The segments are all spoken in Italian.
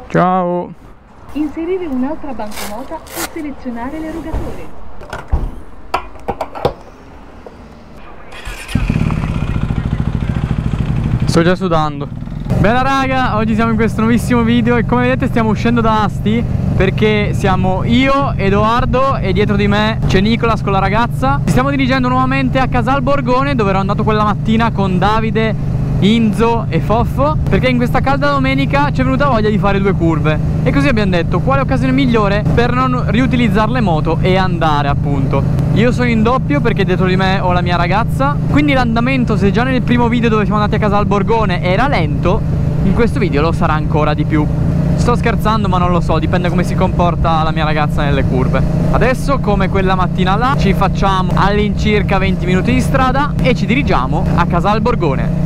Ciao. Inserire un'altra banconota e selezionare l'erogatore. Sto già sudando. Bella raga, oggi siamo in questo nuovissimo video e come vedete stiamo uscendo da Asti perché siamo io, Edoardo e dietro di me c'è Nicolas con la ragazza. Ci stiamo dirigendo nuovamente a Casal Borgone, dove ero andato quella mattina con Davide, Inzo e Foffo, perché in questa calda domenica ci è venuta voglia di fare due curve e così abbiamo detto quale occasione migliore per non riutilizzare le moto e andare appunto. Io sono in doppio perché dietro di me ho la mia ragazza, quindi l'andamento, se già nel primo video dove siamo andati a Casal Borgone era lento, in questo video lo sarà ancora di più. Sto scherzando ma non lo so, dipende come si comporta la mia ragazza nelle curve. Adesso come quella mattina là ci facciamo all'incirca 20 minuti di strada e ci dirigiamo a Casal Borgone.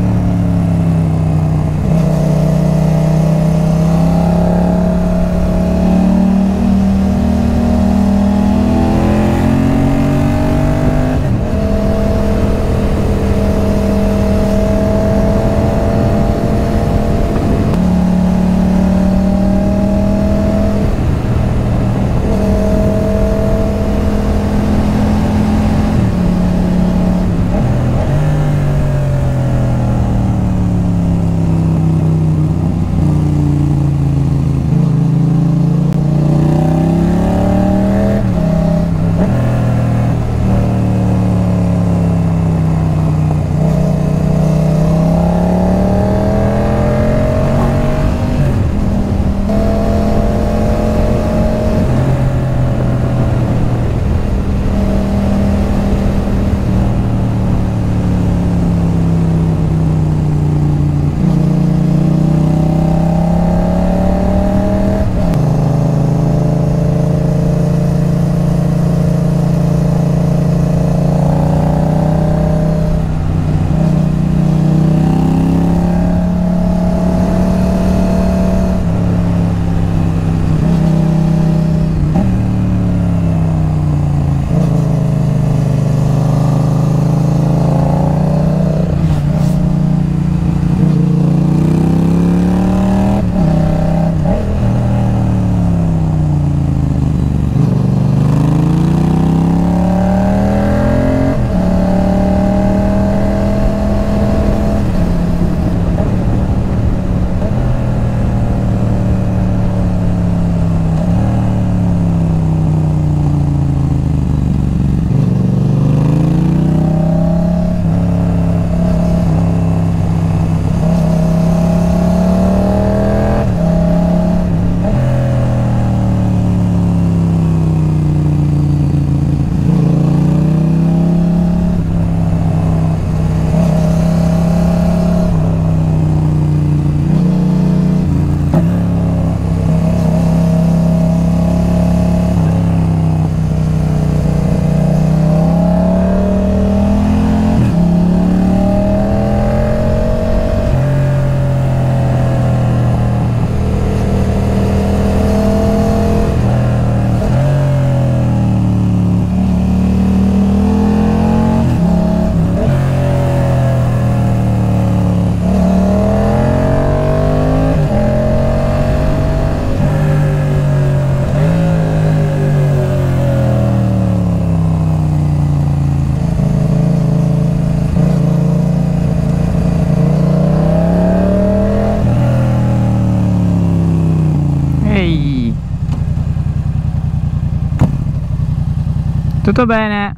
Tutto bene?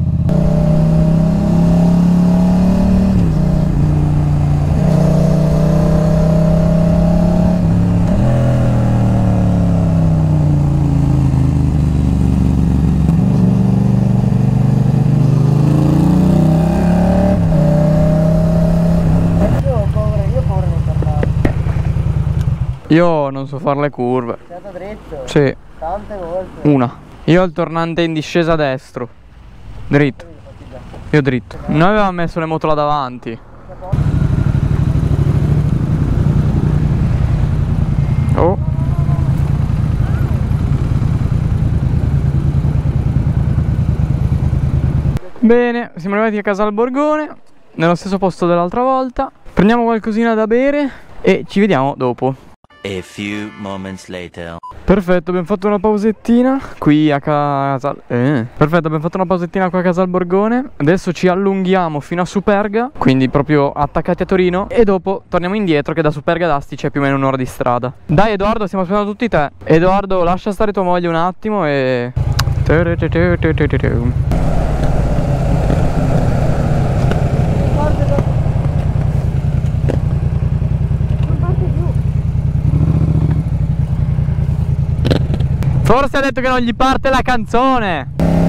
Io non so fare le curve. Sei andato dritto? Sì. Tante volte. Una. Io ho il tornante in discesa destro. Dritto. Io dritto. Noi avevamo messo le moto là davanti. Oh. Bene, siamo arrivati a Casal Borgone, nello stesso posto dell'altra volta. Prendiamo qualcosina da bere e ci vediamo dopo. A few moments later. Perfetto, abbiamo fatto una pausettina qui a casa. Perfetto, abbiamo fatto una pausettina qua a Casal Borgone. Adesso ci allunghiamo fino a Superga, quindi proprio attaccati a Torino. E dopo torniamo indietro, che da Superga ad Asti c'è più o meno un'ora di strada. Dai Edoardo, stiamo aspettando tutti te. Edoardo, lascia stare tua moglie un attimo e... Forse ha detto che non gli parte la canzone.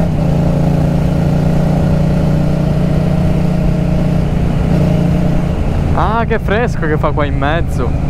Ah, che fresco che fa qua in mezzo.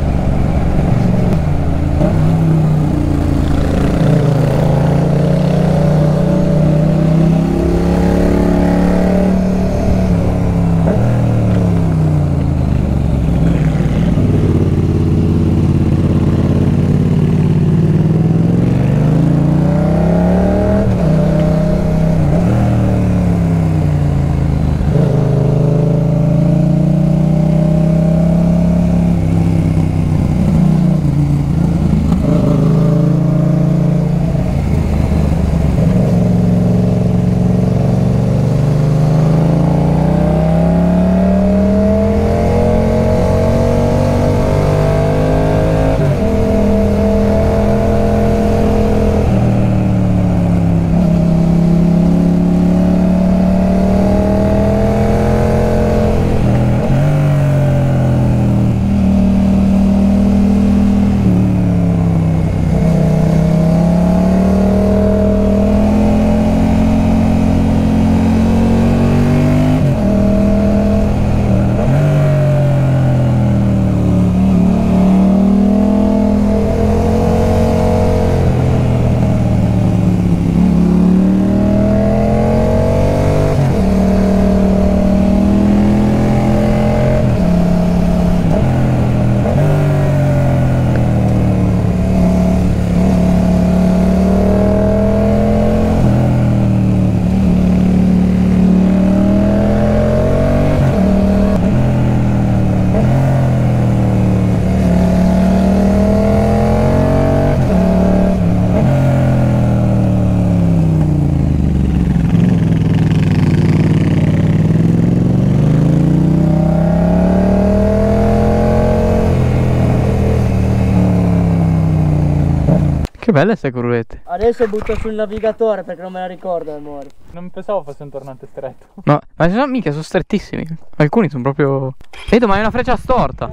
Che belle queste curvette. Adesso butto sul navigatore perché non me la ricordo, amore. Non pensavo fosse un tornante stretto. No, ma sono, mica sono strettissimi. Alcuni sono proprio... Vedo, ma è una freccia storta.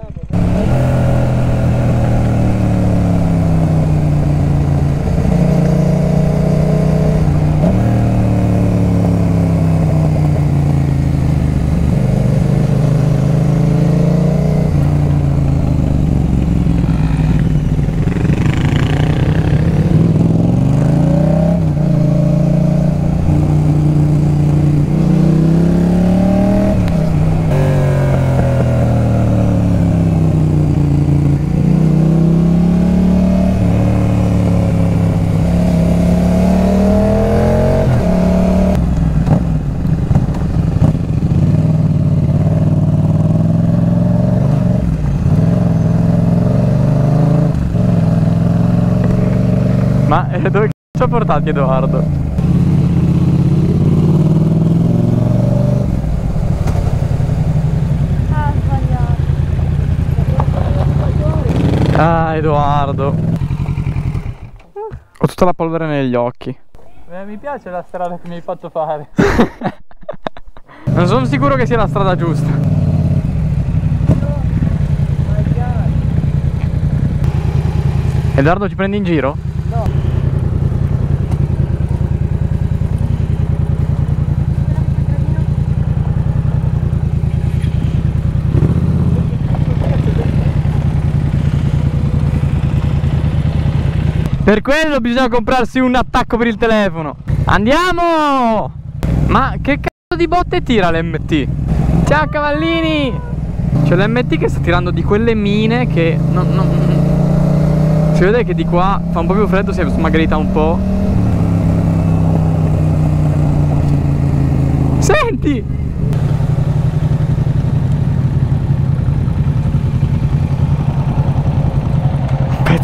Ma dove ci ha portati Edoardo? Ah, sbagliato. Ah, Edoardo. Ho tutta la polvere negli occhi. Mi piace la strada che mi hai fatto fare. Non sono sicuro che sia la strada giusta. Edoardo, ci prendi in giro? No. Per quello bisogna comprarsi un attacco per il telefono. Andiamo! Ma che cazzo di botte tira l'MT? Ciao cavallini! C'è l'MT che sta tirando di quelle mine che si vede che di qua fa un po' più freddo, si è smagrita un po'. Senti!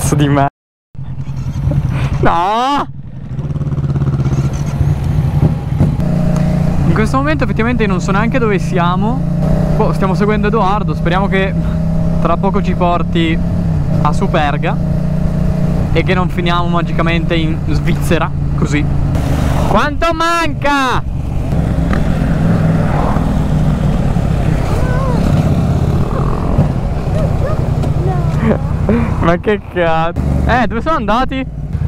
Cazzo di me. No! In questo momento effettivamente non so neanche dove siamo. Boh, stiamo seguendo Edoardo. Speriamo che tra poco ci porti a Superga e che non finiamo magicamente in Svizzera, così. Quanto manca? Ma che cazzo? Dove sono andati?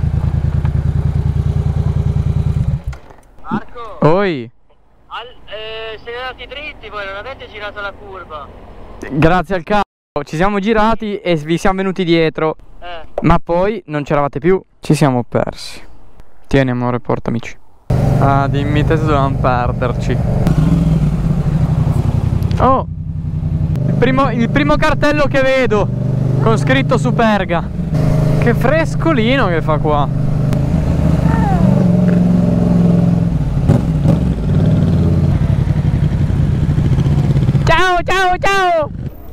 Marco! Oi! Siete andati dritti, poi non avete girato la curva. Grazie al cazzo, ci siamo girati e vi siamo venuti dietro. Ma poi non c'eravate più. Ci siamo persi. Tieni amore, portamici. Ah, dimmi te se dovevamo perderci. Oh! Il primo cartello che vedo con scritto Superga. Che frescolino che fa qua. Ciao, ciao, ciao!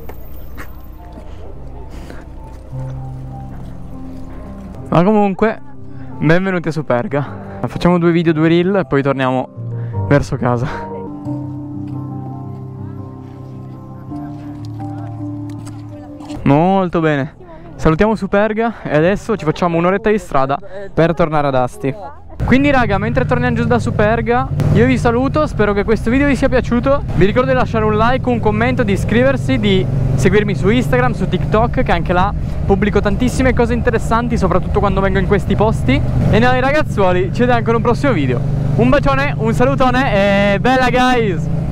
Ma comunque, benvenuti a Superga. Facciamo 2 video, 2 reel e poi torniamo verso casa. Molto bene. Salutiamo Superga e adesso ci facciamo un'oretta di strada per tornare ad Asti. Quindi raga, mentre torniamo giù da Superga, io vi saluto, spero che questo video vi sia piaciuto. Vi ricordo di lasciare un like, un commento, di iscriversi, di seguirmi su Instagram, su TikTok, che anche là pubblico tantissime cose interessanti, soprattutto quando vengo in questi posti. E noi ragazzuoli, ci vediamo ancora in un prossimo video. Un bacione, un salutone e bella guys!